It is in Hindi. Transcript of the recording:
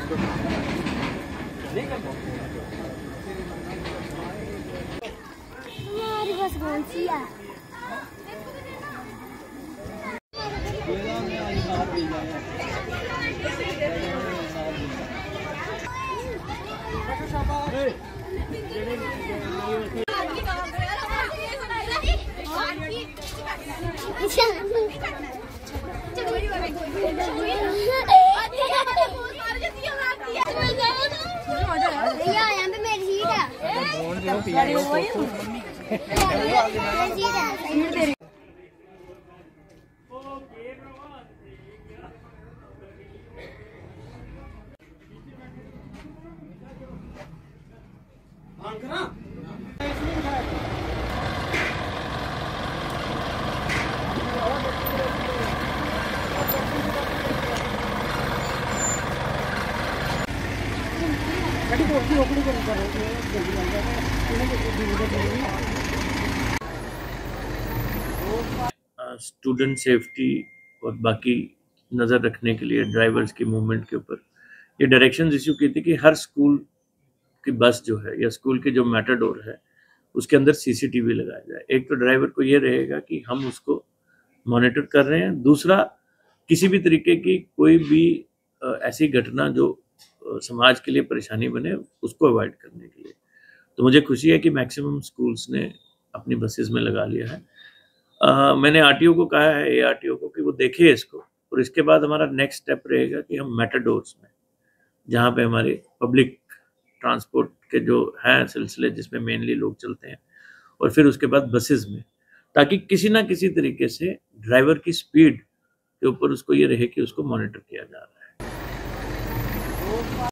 हमारी बस कौन सी है? स्टूडेंट सेफ्टी और बाकी नज़र रखने के लिए ड्राइवर्स की मूवमेंट के ऊपर ये डायरेक्शंस इशू की थी कि हर स्कूल की बस जो है या स्कूल के जो मैटाडोर है उसके अंदर सीसीटीवी लगाया जाए। एक तो ड्राइवर को ये रहेगा कि हम उसको मॉनिटर कर रहे हैं, दूसरा किसी भी तरीके की कोई भी ऐसी घटना जो समाज के लिए परेशानी बने उसको अवॉइड करने के लिए। तो मुझे खुशी है कि मैक्सिमम स्कूल्स ने अपनी बसेस में लगा लिया है। मैंने आरटीओ को कहा है, एआरटीओ को, कि वो देखे इसको, और इसके बाद हमारा नेक्स्ट स्टेप रहेगा कि हम मेटाडोर्स में, जहाँ पे हमारे पब्लिक ट्रांसपोर्ट के जो हैं सिलसिले जिसमें मेनली लोग चलते हैं, और फिर उसके बाद बसेस में, ताकि किसी ना किसी तरीके से ड्राइवर की स्पीड के ऊपर उसको ये रहे कि उसको मॉनिटर किया जा रहा है।